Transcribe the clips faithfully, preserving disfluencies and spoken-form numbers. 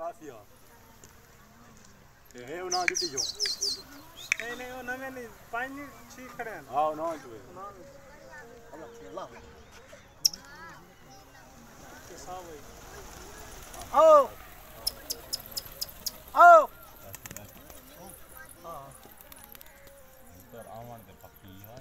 Gracias. Eh, una juti jo. नहीं नहीं वो नवे नहीं पानी ठीक खड़े हैं हाँ ना इस पे अल्लाह अल्लाह के साव है आओ आओ हाँ इधर आवाज़ दे पक्की है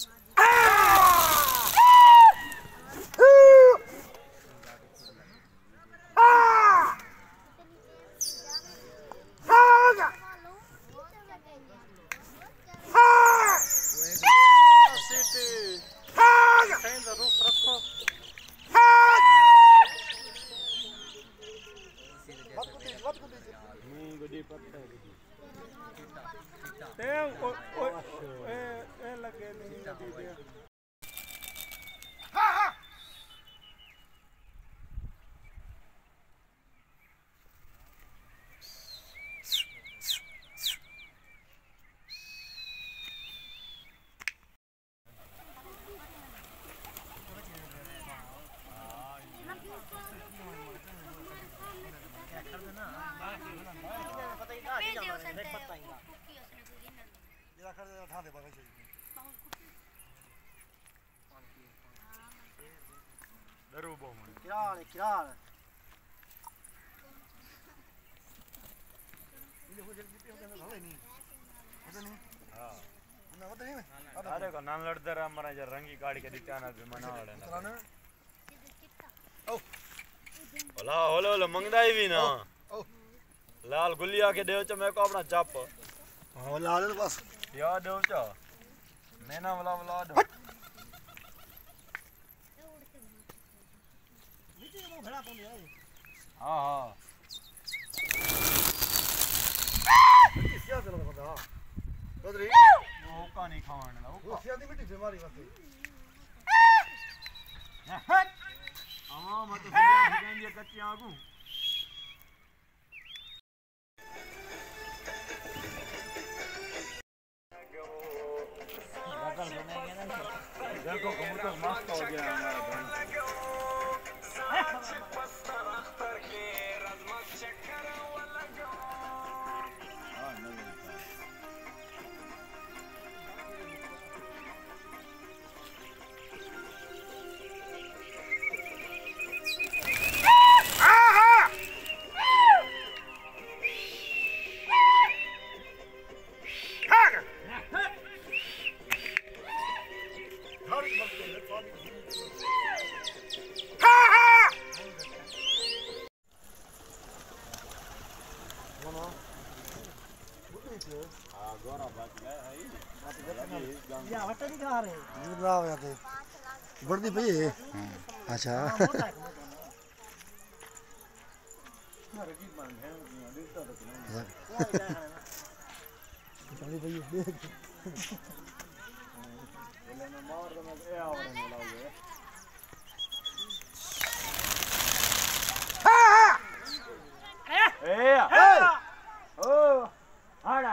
किराल किराल ये हो जल्दी पे होने वाला नहीं होता नहीं हां ना होता नहीं अरे का नान लड़दर हमारा जो रंगी गाड़ी के दिखाना भी मना वाले ना ओ भला होले होले मंगदाई भी ना लाल गुलिया के देव च मैं को अपना चप हां लाल बस या देव च मैना वाला वाला दो घड़ा पौंदे है हां हां क्या चलो पता हां बदरी वो का नहीं खाने ला वो सियादी मिट्टी बीमारी वास्ते हां मत सिया दिखाएंगे कच्ची आगू देखो कबूतर मस्त हो गया हमारा बन बढ़ती पई है अच्छा बढ़ती पई है देख बोले ना मार तो मैं ए आवर में लाऊंगा ए ओ आड़ा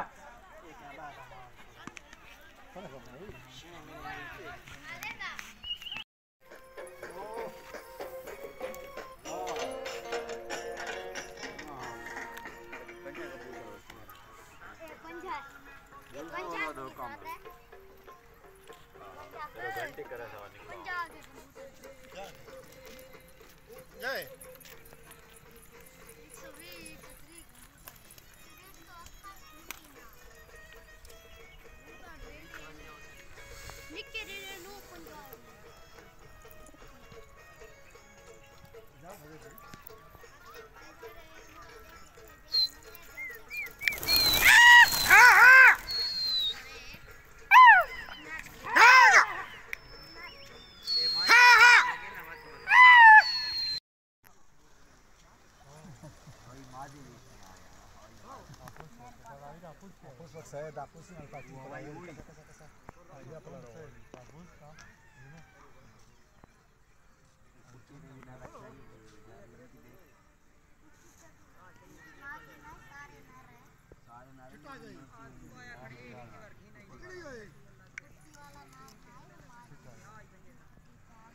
saya dapur sih alpa kita lagi dia pula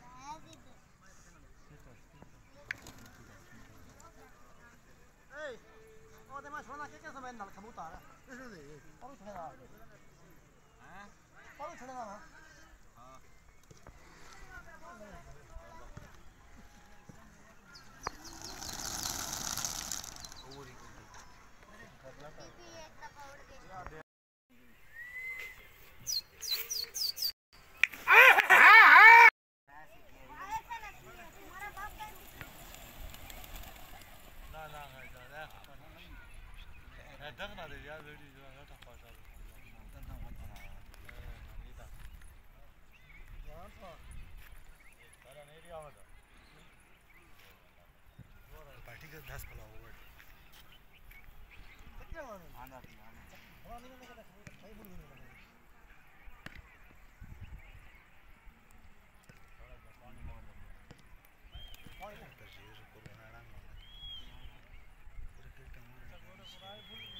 Hey छोड़ना क्या क्या समय नल कबूतर है इसे दे और छोड़ना हैं और छोड़ना ना हां और ही دغنا دي يا ولدي لا تخاف على دغنا وطنا ايه يا انت ترى नहीं दिया होगा पार्टी का दस पला हुआ है कितना मानो आना भी आना हमारा नहीं लगा भाई बोल नहीं लगा थोड़ा पानी मार लो पानी तो जीरो कोरोना ना पूरे के कमरे